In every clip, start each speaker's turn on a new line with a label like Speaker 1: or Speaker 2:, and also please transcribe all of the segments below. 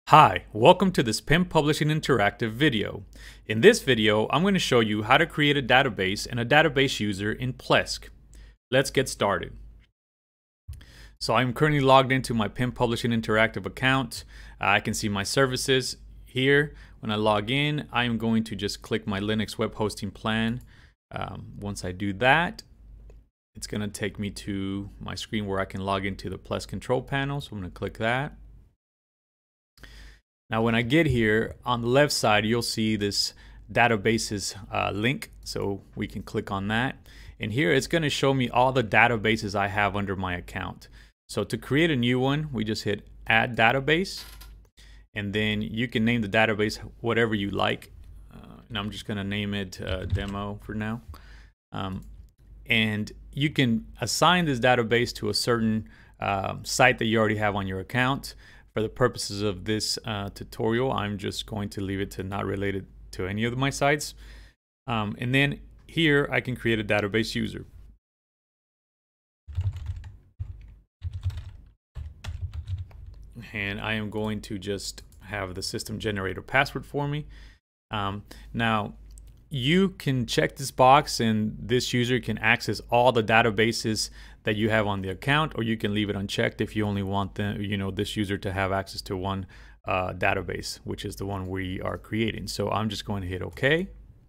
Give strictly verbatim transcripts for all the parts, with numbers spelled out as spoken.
Speaker 1: Hi, welcome to this Pen Publishing Interactive video. In this video, I'm going to show you how to create a database and a database user in Plesk. Let's get started. So I'm currently logged into my Pen Publishing Interactive account. Uh, I can see my services here. When I log in, I am going to just click my Linux web hosting plan. Um, once I do that, it's going to take me to my screen where I can log into the Plesk control panel. So I'm going to click that. Now when I get here, on the left side you'll see this databases uh, link, so we can click on that, and here it's going to show me all the databases I have under my account. So to create a new one, we just hit add database, and then you can name the database whatever you like, uh, and I'm just going to name it uh, demo for now. Um, and you can assign this database to a certain uh, site that you already have on your account. For the purposes of this uh, tutorial, I'm just going to leave it to not related to any of my sites. Um, and then here I can create a database user. And I am going to just have the system generate a password for me. Um, now, you can check this box and this user can access all the databases that you have on the account, or you can leave it unchecked if you only want the, you know, this user to have access to one uh, database, which is the one we are creating. So I'm just going to hit OK.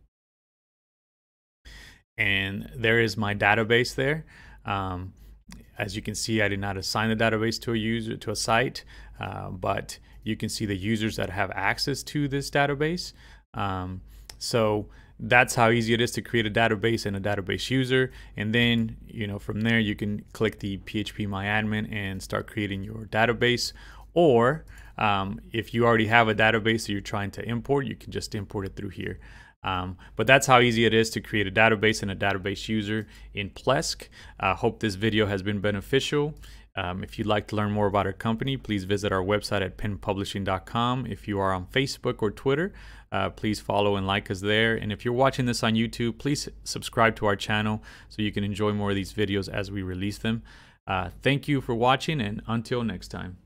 Speaker 1: And there is my database there. Um, as you can see, I did not assign the database to a user, to a site, uh, but you can see the users that have access to this database. Um, so that's how easy it is to create a database and a database user. And then, you know, from there you can click the P H P My Admin and start creating your database. Or um, if you already have a database that you're trying to import, you can just import it through here. Um, but that's how easy it is to create a database and a database user in Plesk. I uh, hope this video has been beneficial. Um, if you'd like to learn more about our company, please visit our website at pen publishing dot com. If you are on Facebook or Twitter, uh, please follow and like us there. And if you're watching this on YouTube, please subscribe to our channel so you can enjoy more of these videos as we release them. Uh, thank you for watching, and until next time.